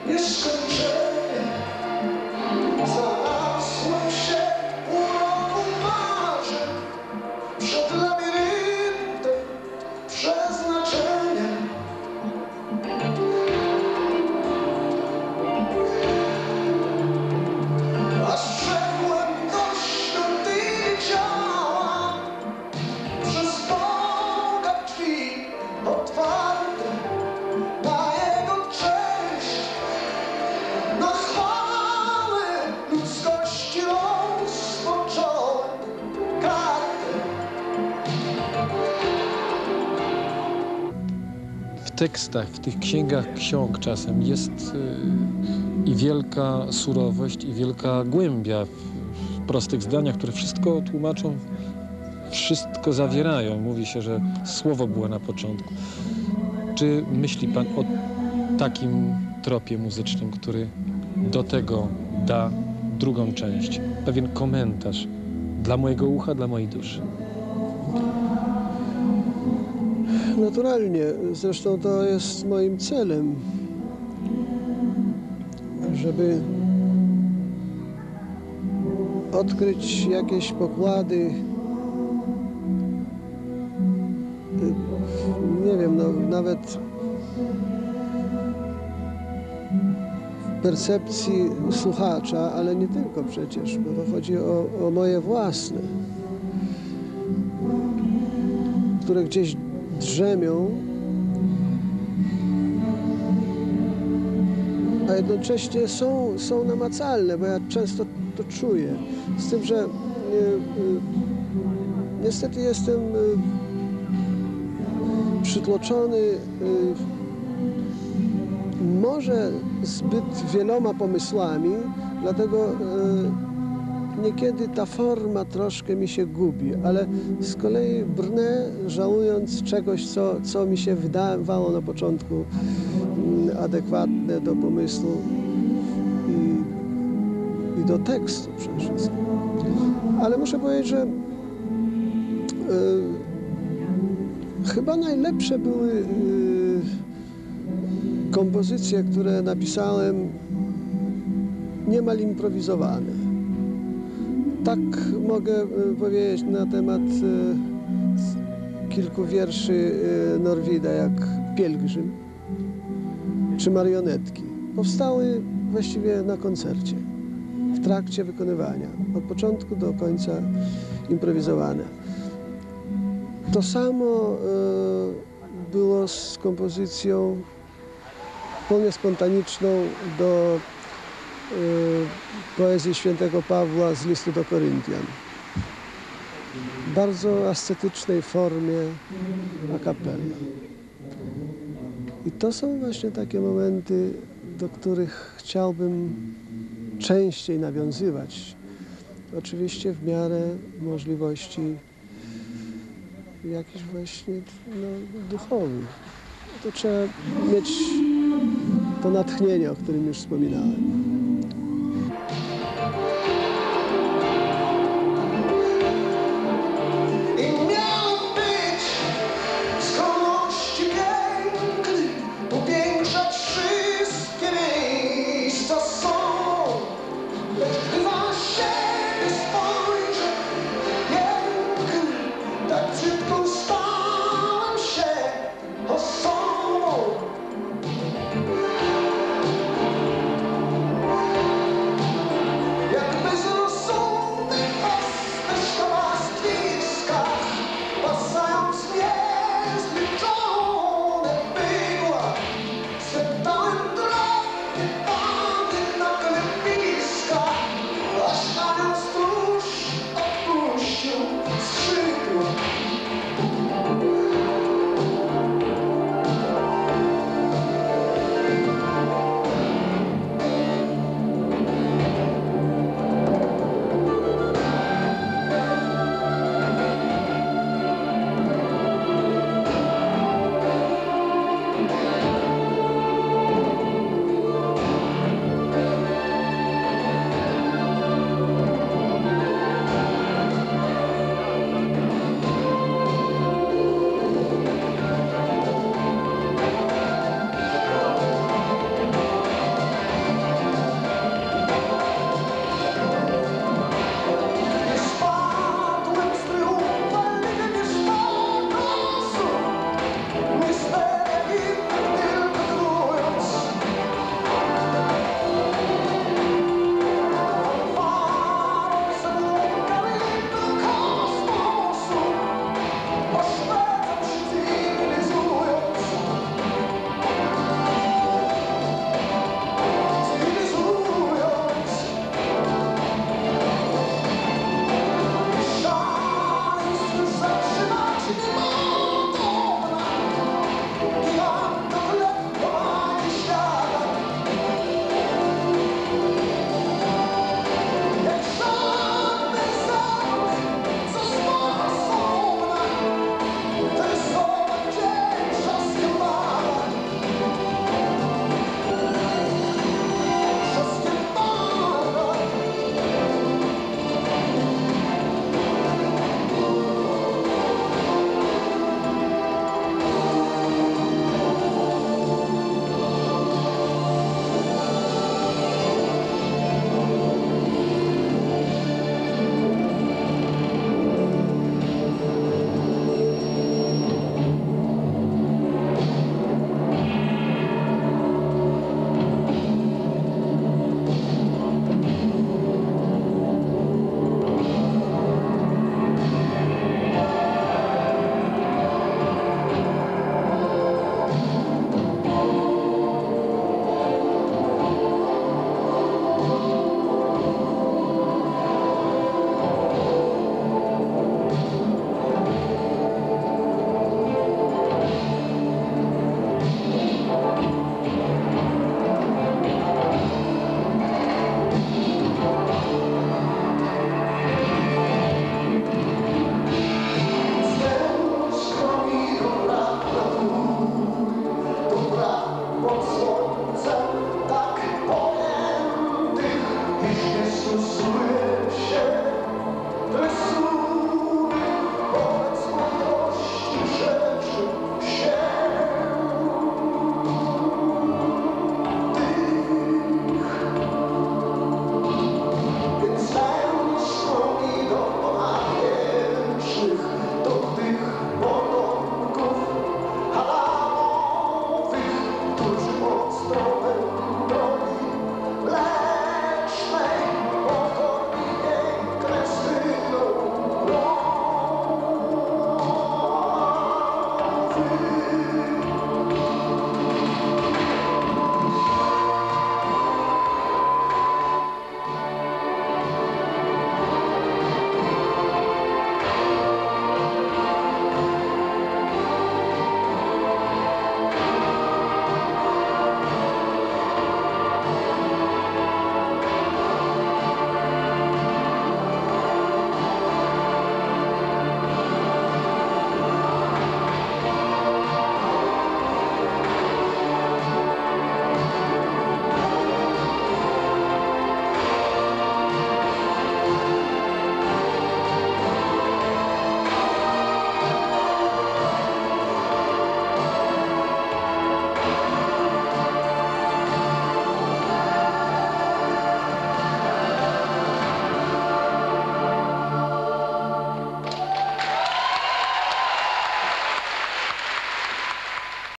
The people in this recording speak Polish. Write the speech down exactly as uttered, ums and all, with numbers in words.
nieskończenie. Znalazłem się u rogu marzeń, przed labiryntem przeznaczeniem. Aż wszedłem do świątyni ciała, przez Boga drzwi otwarte na Jego cześć, na chwałę ludzkości rozpocząłem kartę. W tekstach, w tych księgach ksiąg czasem jest y, i wielka surowość, i wielka głębia w, w prostych zdaniach, które wszystko tłumaczą, wszystko zawierają. Mówi się, że słowo było na początku. Czy myśli pan o takim tropie muzycznym, który do tego da drugą część, pewien komentarz dla mojego ucha, dla mojej duszy? Naturalnie, zresztą to jest moim celem, żeby odkryć jakieś pokłady, nie wiem, no, nawet w percepcji słuchacza, ale nie tylko przecież, bo to chodzi o, o moje własne, które gdzieś drzemią, a jednocześnie są, są namacalne, bo ja często to czuję. Z tym, że y, y, niestety jestem y, przytłoczony y, może zbyt wieloma pomysłami, dlatego y, niekiedy ta forma troszkę mi się gubi, ale z kolei brnę, żałując czegoś, co, co mi się wydawało na początku mm, adekwatne do pomysłu i, i do tekstu przede wszystkim. Ale muszę powiedzieć, że y, chyba najlepsze były y, kompozycje, które napisałem niemal improwizowane. Tak mogę powiedzieć na temat kilku wierszy Norwida, jak Pielgrzym czy Marionetki. Powstały właściwie na koncercie, w trakcie wykonywania, od początku do końca improwizowane. To samo było z kompozycją pełnie spontaniczną do poezji świętego Pawła z listu do Koryntian. W bardzo ascetycznej formie a cappella. I to są właśnie takie momenty, do których chciałbym częściej nawiązywać. Oczywiście w miarę możliwości jakichś właśnie no, duchowych. To trzeba mieć to natchnienie, o którym już wspominałem.